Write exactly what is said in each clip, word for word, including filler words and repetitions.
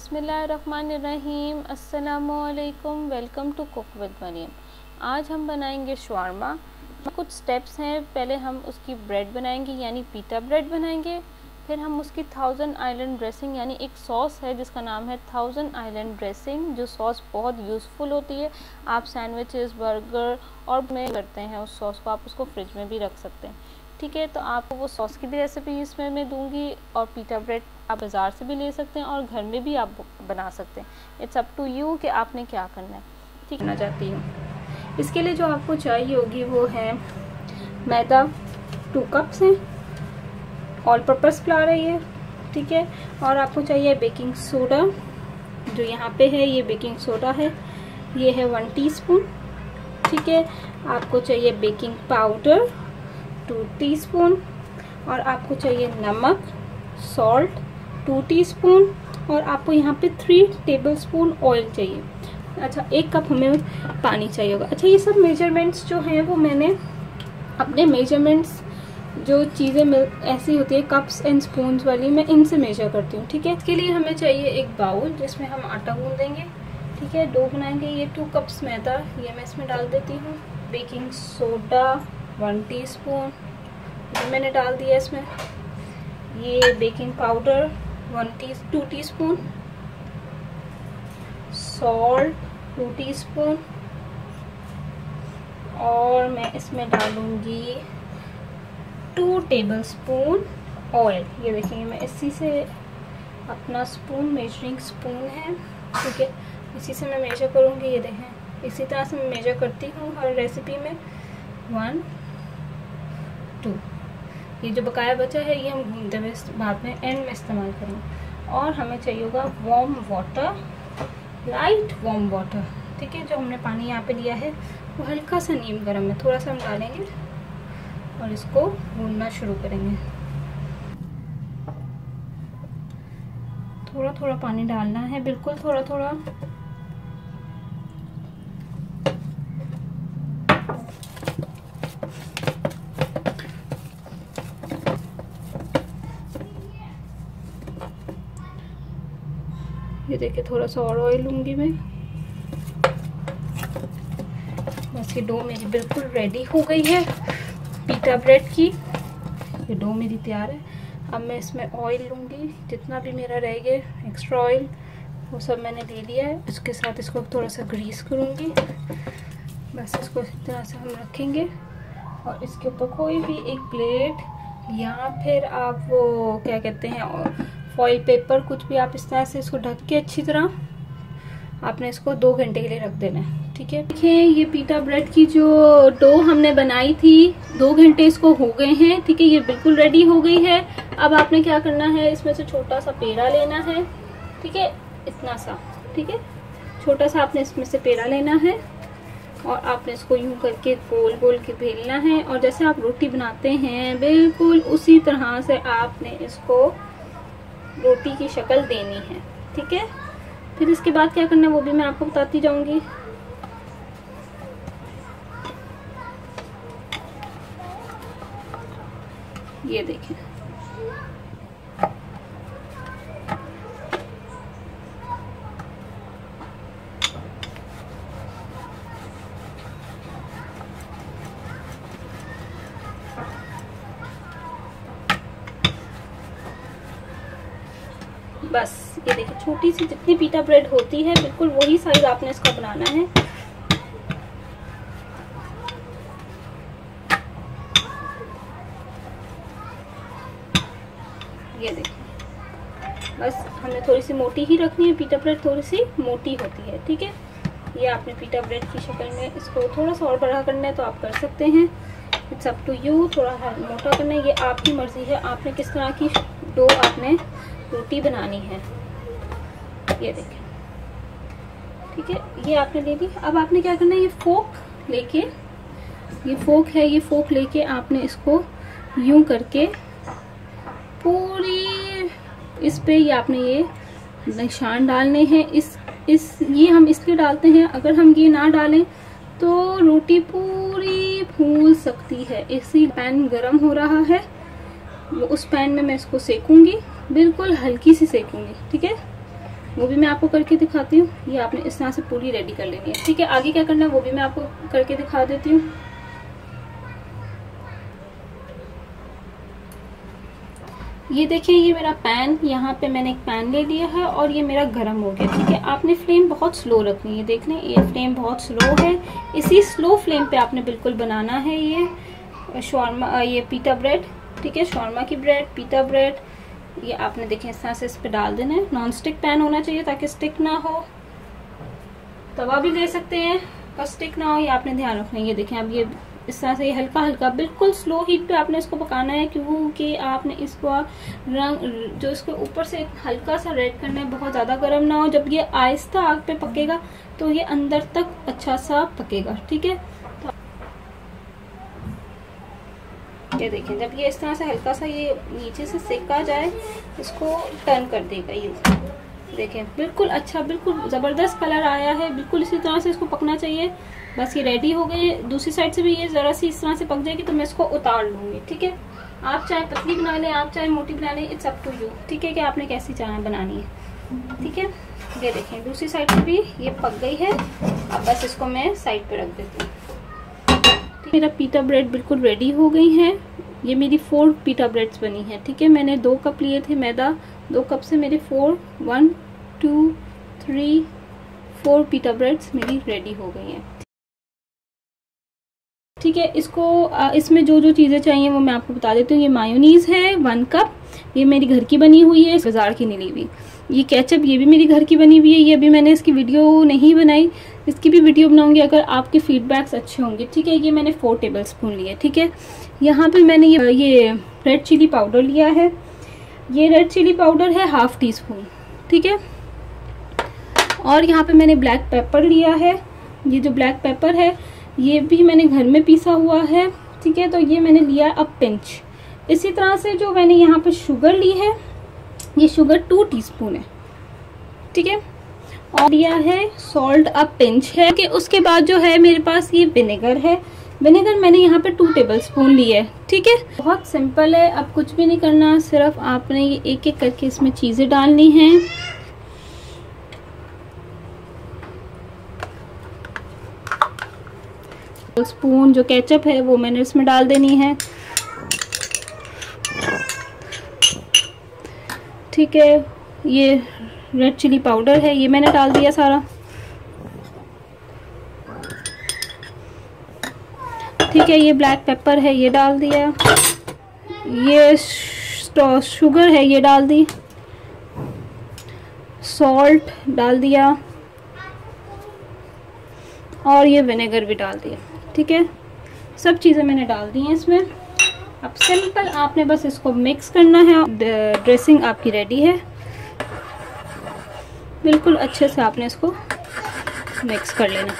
बिस्मिल्लाहिर्रहमानिर्रहीम, अस्सलामुअलैकुम। Welcome to cook with Mariam. आज हम बनाएंगे शवारमा। कुछ स्टेप्स हैं। पहले हम उसकी ब्रेड बनाएंगे यानी पीटा ब्रेड बनाएंगे। फिर हम उसकी थाउजेंड आइलैंड ड्रेसिंग यानी एक सॉस है जिसका नाम है थाउजेंड आइलैंड ड्रेसिंग, जो सॉस बहुत यूज़फुल होती है। आप सैंडविचेस, बर्गर और में करते हैं उस सॉस को, आप उसको फ्रिज में भी रख सकते हैं। ठीक है, तो आपको वो सॉस की भी रेसिपी इसमें मैं दूंगी और पीटा ब्रेड आप बाज़ार से भी ले सकते हैं और घर में भी आप बना सकते हैं। इट्स अप टू यू कि आपने क्या करना है। ठीक करना चाहती हूँ। इसके लिए जो आपको चाहिए होगी वो है मैदा, टू कप्स हैं, ऑल पर्पस फ्लावर है ये। ठीक है, और आपको चाहिए बेकिंग सोडा, जो यहाँ पे है ये बेकिंग सोडा है, ये है वन टीस्पून। ठीक है, आपको चाहिए बेकिंग पाउडर टू टीस्पून, और आपको चाहिए नमक, सॉल्ट टू टीस्पून, और आपको यहाँ पे थ्री टेबलस्पून ऑयल चाहिए। अच्छा, एक कप हमें पानी चाहिए होगा। अच्छा, ये सब मेजरमेंट्स जो हैं वो मैंने अपने मेजरमेंट्स, जो चीज़ें मिल ऐसी होती है कप्स एंड स्पून्स वाली, मैं इनसे मेजर करती हूँ। ठीक है, इसके लिए हमें चाहिए एक बाउल जिसमें हम आटा गूंद देंगे। ठीक है, डो बनाएंगे। ये टू कप्स मैदा ये मैं इसमें डाल देती हूँ। बेकिंग सोडा वन टीस्पून जो मैंने डाल दिया इसमें। ये baking powder one T two teaspoon, salt two teaspoon, और मैं इसमें डालूंगी टू टेबलस्पून ऑयल। ये देखिए, मैं इसी से अपना स्पून, मेजरिंग स्पून है, ठीक है, इसी से मैं मेजर करूंगी। ये देखें, इसी तरह से मैं मेजर करती हूँ हर रेसिपी में। वन टू, ये जो बकाया बचा है ये हम घूमते हुए बाद में एंड में इस्तेमाल करेंगे। और हमें चाहिए होगा warm water, light warm water. ठीक है, जो हमने पानी यहाँ पे लिया है वो हल्का सा नीम गर्म है, थोड़ा सा हम डालेंगे और इसको भूनना शुरू करेंगे। थोड़ा थोड़ा पानी डालना है, बिल्कुल थोड़ा थोड़ा। ये देखिए, थोड़ा सा और ऑयल लूंगी मैं। बस, ये डो मेरी बिल्कुल रेडी हो गई है पीटा ब्रेड की। ये डो मेरी तैयार है। अब मैं इसमें ऑयल लूंगी, जितना भी मेरा रह गया एक्स्ट्रा ऑयल वो सब मैंने ले लिया है। इसके साथ इसको थोड़ा सा ग्रीस करूंगी। बस इसको इस तरह से हम रखेंगे और इसके ऊपर कोई भी एक प्लेट या फिर आप वो क्या कहते हैं फॉइल पेपर, कुछ भी, आप इस तरह से इसको ढक के अच्छी तरह आपने इसको दो घंटे के लिए रख देना है। ठीक है, देखिए ये पीटा ब्रेड की जो डो हमने बनाई थी, दो घंटे इसको हो गए हैं। ठीक है, ये बिल्कुल रेडी हो गई है। अब आपने क्या करना है, इसमें से छोटा सा पेड़ा लेना है। ठीक है, इतना सा, ठीक है, छोटा सा आपने इसमें से पेड़ा लेना है और आपने इसको यूं करके गोल गोल के बेलना है। और जैसे आप रोटी बनाते हैं बिल्कुल उसी तरह से आपने इसको रोटी की शक्ल देनी है। ठीक है, फिर इसके बाद क्या करना है वो भी मैं आपको बताती जाऊंगी। ये देखें, बस ये देखिए, छोटी सी जितनी पीटा ब्रेड होती है बिल्कुल वही साइज आपने इसका बनाना है। ये देखिए, बस हमने थोड़ी सी मोटी ही रखनी है, पीटा ब्रेड थोड़ी सी मोटी होती है। ठीक है, ये आपने पीटा ब्रेड की शक्ल में इसको थोड़ा सा और बड़ा करना है तो आप कर सकते हैं। इट्स अप टू यू, थोड़ा मोटा करना है, ये आपकी मर्जी है, आपने किस तरह की डो आपने रोटी बनानी है। ये देखें, ठीक है, ये आपने ले ली। अब आपने क्या करना है, ये फोक लेके, ये फोक है, ये फोक लेके आपने इसको यूं करके पूरी इस पे ये आपने ये निशान डालने हैं। इस इस ये हम इसलिए डालते हैं, अगर हम ये ना डालें तो रोटी पूरी फूल सकती है। इसी पैन गरम हो रहा है, उस पैन में मैं इसको सेकूंगी, बिल्कुल हल्की सी सेकूंगी। ठीक है, वो भी मैं आपको करके दिखाती हूँ। ये आपने इस तरह से पूरी रेडी कर लेनी है, ठीक है। आगे क्या करना है वो भी मैं आपको करके दिखा देती हूँ। ये देखिए, ये मेरा पैन, यहाँ पे मैंने एक पैन ले लिया है और ये मेरा गर्म हो गया, ठीक है। आपने फ्लेम बहुत स्लो रखनी है, देख लें ये फ्लेम बहुत स्लो है। इसी स्लो फ्लेम पे आपने बिल्कुल बनाना है ये शॉर्मा, ये पीटा ब्रेड, ठीक है। शॉर्मा की ब्रेड, पीटा ब्रेड, ये आपने देखें इस तरह से इस पे डाल देना है। नॉन स्टिक पैन होना चाहिए ताकि स्टिक ना हो। तवा भी ले सकते हैं पर स्टिक ना हो, ये आपने ध्यान रखना है। ये देखें अब ये इस तरह से ये हल्का हल्का बिल्कुल स्लो हीट पे आपने इसको पकाना है, क्योंकि आपने इसको रंग जो इसके ऊपर से हल्का सा रेड करना है, बहुत ज़्यादा गर्म ना हो। जब ये आहिस्ता आग पे पकेगा तो ये अंदर तक अच्छा सा पकेगा, ठीक है। तो ये देखें जब ये इस तरह से हल्का सा ये नीचे से सेका जाए, इसको टर्न कर देगा। ये देखें बिल्कुल अच्छा, बिल्कुल ज़बरदस्त कलर आया है, बिल्कुल इसी तरह से इसको पकना चाहिए। बस ये रेडी हो गई। दूसरी साइड से भी ये ज़रा सी इस तरह से पक जाएगी तो मैं इसको उतार लूँगी, ठीक है। आप चाहे पतली बना लें, आप चाहे मोटी बना लें, इट्स अप टू यू, ठीक है, कि आपने कैसी चाय बनानी है, ठीक है। ये देखें दूसरी साइड से भी ये पक गई है। अब बस इसको मैं साइड पे रख देती हूँ। मेरा पीटा ब्रेड बिल्कुल रेडी हो गई है। ये मेरी फोर पीटा ब्रेड्स बनी है, ठीक है। मैंने दो कप लिए थे मैदा, दो कप से मेरे four, one two three four pita breads मेरी रेडी हो गई हैं, ठीक है। इसको इसमें जो जो चीज़ें चाहिए वो मैं आपको बता देती हूँ। ये मायोनीज़ है वन कप, ये मेरी घर की बनी हुई है, बाजार की नहीं ली हुई। ये केचप, ये भी मेरी घर की बनी हुई है। ये अभी मैंने इसकी वीडियो नहीं बनाई, इसकी भी वीडियो बनाऊंगी अगर आपके फीडबैक्स अच्छे होंगे, ठीक है। ये मैंने फोर टेबल स्पून लिए, ठीक है। यहाँ पे मैंने ये ये रेड चिली पाउडर लिया है। ये रेड चिली पाउडर है हाफ टी स्पून, ठीक है। और यहाँ पे मैंने ब्लैक पेपर लिया है। ये जो ब्लैक पेपर है ये भी मैंने घर में पीसा हुआ है, ठीक है। तो ये मैंने लिया अ पिंच। इसी तरह से जो मैंने यहाँ पे शुगर ली है, ये शुगर टू टीस्पून है, ठीक है। और लिया है सॉल्ट अ पिंच है, कि उसके बाद जो है मेरे पास ये विनेगर है। विनेगर मैंने यहाँ पे टू टेबल स्पून ली है, ठीक है। बहुत सिंपल है, अब कुछ भी नहीं करना, सिर्फ आपने ये एक एक करके इसमें चीजें डालनी हैं। स्पून जो केचप है वो मैंने इसमें डाल देनी है, ठीक है। ये रेड चिली पाउडर है, ये मैंने डाल दिया सारा, ठीक है। ये ब्लैक पेपर है, ये डाल दिया। ये शुगर है, ये डाल दी। सॉल्ट डाल दिया और ये विनेगर भी डाल दिया, ठीक है। सब चीज़ें मैंने डाल दी हैं इसमें। अब सिंपल आपने बस इसको मिक्स करना है। ड्रेसिंग आपकी रेडी है, बिल्कुल अच्छे से आपने इसको मिक्स कर लेना।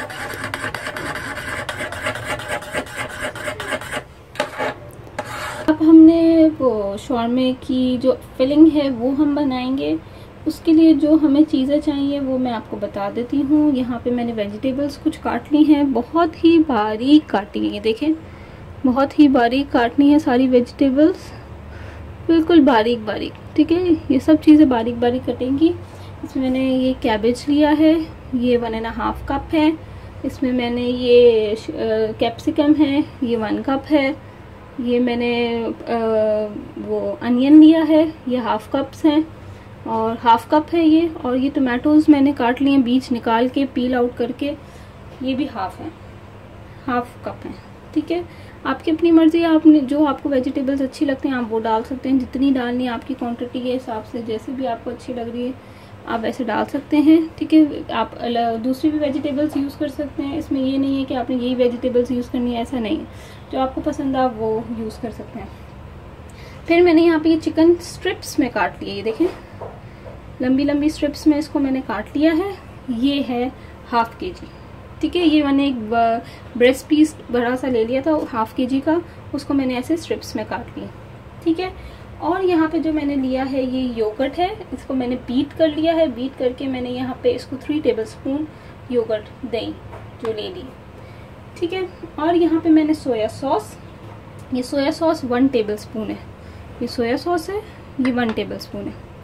अब हमने वो शॉर्मे की जो फिलिंग है वो हम बनाएंगे। उसके लिए जो हमें चीज़ें चाहिए वो मैं आपको बता देती हूँ। यहाँ पे मैंने वेजिटेबल्स कुछ काट ली हैं, बहुत ही बारीक काटी है, देखें बहुत ही बारीक काटनी है सारी वेजिटेबल्स, बिल्कुल बारीक बारीक, ठीक है। ये सब चीज़ें बारीक बारीक कटेंगी। इसमें मैंने ये कैबेज लिया है, ये वन एंड हाफ कप है। इसमें मैंने ये कैप्सिकम है, ये वन कप है। ये मैंने आ, वो अनियन लिया है, ये हाफ कप्स हैं और हाफ कप है ये। और ये टमाटोज मैंने काट लिए बीच निकाल के, पील आउट करके, ये भी हाफ है, हाफ कप है, ठीक है। आपकी अपनी मर्जी, आपने जो आपको वेजिटेबल्स अच्छी लगती हैं आप वो डाल सकते हैं, जितनी डालनी है आपकी क्वांटिटी के हिसाब से, जैसे भी आपको अच्छी लग रही है आप वैसे डाल सकते हैं, ठीक है। आप दूसरी भी वेजिटेबल्स यूज़ कर सकते हैं, इसमें ये नहीं है कि आपने यही वेजिटेबल्स यूज़ करनी है, ऐसा नहीं है। जो आपको पसंद है आप वो यूज़ कर सकते हैं। फिर मैंने यहाँ पे ये चिकन स्ट्रिप्स में काट लिए, ये देखें लंबी लंबी स्ट्रिप्स में इसको मैंने काट लिया है। ये है हाफ के जी, ठीक है। ये मैंने एक ब्रेस्ट पीस बड़ा सा ले लिया था हाफ के जी का, उसको मैंने ऐसे स्ट्रिप्स में काट लिया, ठीक है। और यहाँ पे जो मैंने लिया है ये योगर्ट है, इसको मैंने बीट कर लिया है। बीट करके मैंने यहाँ पे इसको थ्री टेबल स्पून योगर्ट दही जो ले ली, ठीक है। और यहाँ पे मैंने सोया सॉस, ये soya sauce one tablespoon है, ये सोया सॉस है, ये वन टेबल स्पून है।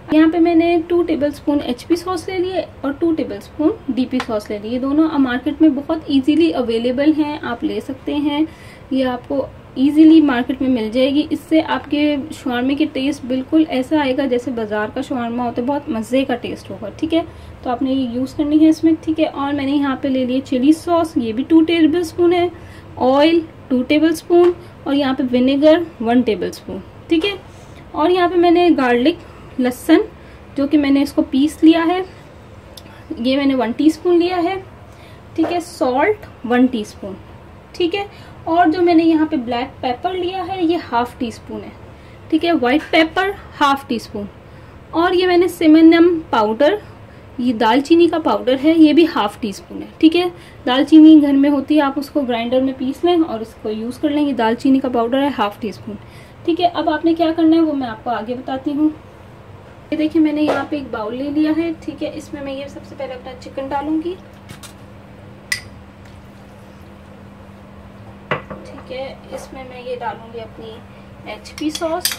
यहाँ पे मैंने टू टेबलस्पून एचपी सॉस ले लिए और टू टेबलस्पून डीपी सॉस ले लिए। दोनों मार्केट में बहुत इजीली अवेलेबल हैं, आप ले सकते हैं। ये आपको इजीली मार्केट में मिल जाएगी। इससे आपके शवारमे की टेस्ट बिल्कुल ऐसा आएगा जैसे बाजार का शवारमा होता है, बहुत मज़े का टेस्ट होगा। ठीक है, तो आपने ये यूज़ करनी है इसमें। ठीक है, और मैंने यहाँ पे ले लिए चिली सॉस, ये भी टू टेबल स्पून है, ऑयल टू टेबल स्पून और यहाँ पे विनेगर वन टेबल स्पून। ठीक है, और यहाँ पे मैंने गार्लिक लहसुन जो कि मैंने इसको पीस लिया है, ये मैंने वन टीस्पून लिया है। ठीक है, सॉल्ट वन टीस्पून। ठीक है, और जो मैंने यहाँ पे ब्लैक पेपर लिया है ये हाफ टी स्पून है। ठीक है, white pepper half teaspoon, और ये मैंने सिनेमन पाउडर, ये दालचीनी का पाउडर है, ये भी हाफ टी स्पून है। ठीक है, दालचीनी घर में होती है, आप उसको ग्राइंडर में पीस लें और इसको यूज़ कर लें। ये दालचीनी का पाउडर है हाफ टी स्पून। ठीक है, अब आपने क्या करना है वो मैं आपको आगे बताती हूँ। ये देखिए मैंने यहाँ पे एक बाउल ले लिया है। ठीक है, इसमें मैं ये सबसे पहले अपना चिकन डालूंगी। ठीक है, इसमें मैं ये डालूंगी अपनी एचपी सॉस,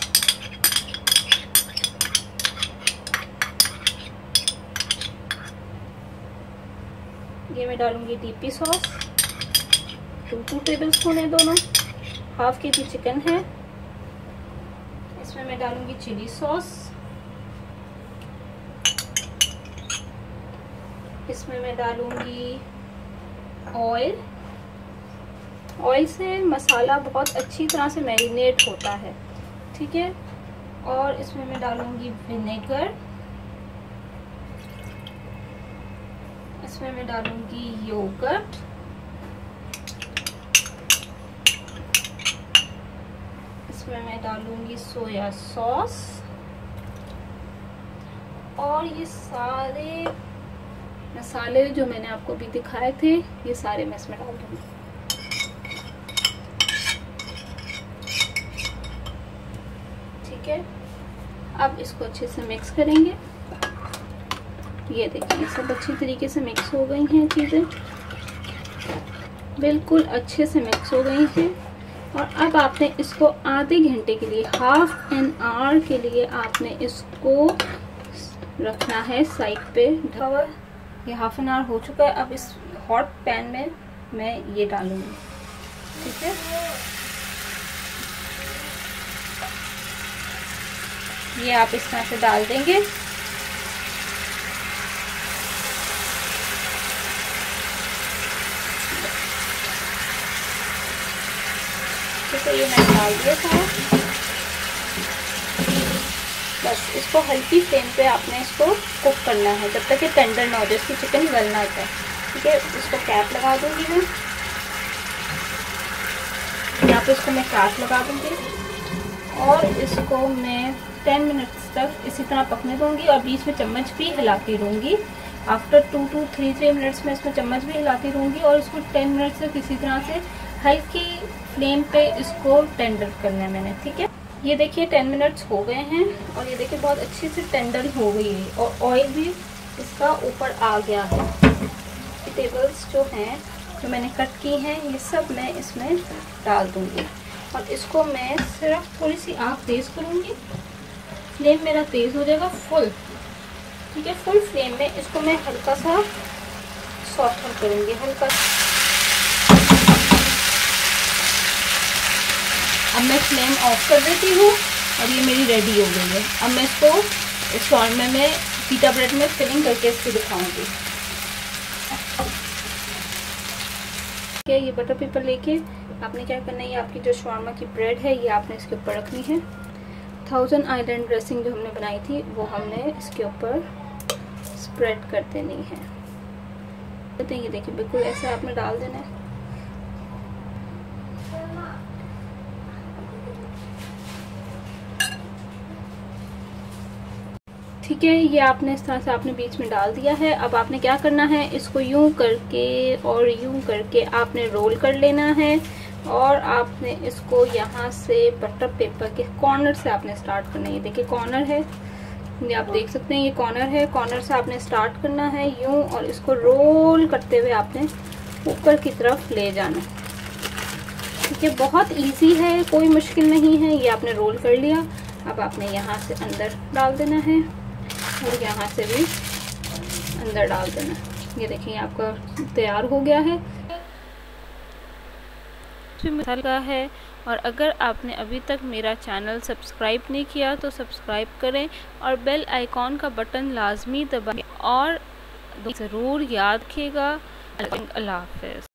ये मैं डालूंगी DP sauce, two two tablespoon है दोनों, हाफ के जी चिकन है। इसमें मैं डालूंगी चिली सॉस, इसमें मैं डालूंगी ऑयल। ऑयल से मसाला बहुत अच्छी तरह से मैरिनेट होता है। ठीक है, और इसमें मैं डालूंगी विनेगर, इसमें मैं डालूंगी योगर्ट, इसमें मैं डालूंगी सोया सॉस, और ये सारे मसाले जो मैंने आपको भी दिखाए थे ये सारे मैं इसमें डाल दूंगी। ठीक है, अब इसको अच्छे से मिक्स करेंगे। ये देखिए सब अच्छी तरीके से मिक्स हो गई हैं, चीज़ें बिल्कुल अच्छे से मिक्स हो गई हैं। और अब आपने इसको आधे घंटे के लिए, हाफ एन आवर के लिए आपने इसको रखना है साइड पे ढका। ये हाफ एन आवर हो चुका है। अब इस हॉट पैन में मैं ये डालूंगी। ठीक है, ये आप इस तरह से डाल देंगे। ठीक है, ये मैंने डाल दिया था। बस इसको हल्की फ्लेम पे आपने इसको कुक करना है जब तक ये टेंडर ना हो जाए, इसकी चिकन गल ना जाए। ठीक है, इसको कैप लगा दूंगी मैं, यहाँ पे इसको मैं कैप लगा दूंगी और इसको मैं टेन मिनट्स तक इसी तरह पकने दूंगी और बीच में चम्मच भी हिलाती रहूँगी। After two two three three minutes में इसमें चम्मच भी हिलाती रहूँगी और इसको टेन मिनट्स तक इसी तरह से हल्की फ्लेम पे इसको टेंडर करना है मैंने। ठीक है, ये देखिए टेन मिनट्स हो गए हैं और ये देखिए बहुत अच्छी से टेंडर हो गई है और ऑयल भी इसका ऊपर आ गया है। वेजिटेबल्स जो हैं जो मैंने कट की हैं ये सब मैं इसमें डाल दूंगी और इसको मैं सिर्फ थोड़ी सी आग तेज़ करूँगी। फ्लेम मेरा तेज़ हो जाएगा फुल। ठीक है, फुल फ्लेम में इसको मैं हल्का सा सॉफ्ट करूँगी, हल्का। अब मैं फ्लेम ऑफ कर देती हूँ और ये मेरी रेडी हो गई है। अब मैं इसको शॉर्मे में पीटा ब्रेड में फिलिंग करके इसको दिखाऊंगी। ठीक है, ये बटर पेपर लेके आपने क्या करना है, ये आपकी जो शॉर्मा की ब्रेड है ये आपने इसके ऊपर रखनी है। थाउजेंड आइलैंड ड्रेसिंग जो हमने बनाई थी वो हमने इसके ऊपर स्प्रेड कर देनी है। ये देखिए बिल्कुल ऐसे आपने डाल देना है। ठीक है, ये आपने इस तरह से आपने बीच में डाल दिया है। अब आपने क्या करना है, इसको यूं करके और यूं करके आपने रोल कर लेना है और आपने इसको यहाँ से बटर पेपर के कॉर्नर से आपने स्टार्ट करना है। ये देखिए कॉर्नर है, ये आप देख सकते हैं, ये कॉर्नर है। कॉर्नर से आपने स्टार्ट करना है यूं और इसको रोल करते हुए आपने ऊपर की तरफ ले जाना। ठीक है, बहुत इजी है, कोई मुश्किल नहीं है। ये आपने रोल कर लिया। अब आपने यहाँ से अंदर डाल देना है और यहाँ से भी अंदर डाल देना। ये देखिए आपका तैयार हो गया है, मसाला है। और अगर आपने अभी तक मेरा चैनल सब्सक्राइब नहीं किया तो सब्सक्राइब करें और बेल आइकॉन का बटन लाजमी दबाएं और ज़रूर याद रखिएगा। अल्लाह हाफ़िज़।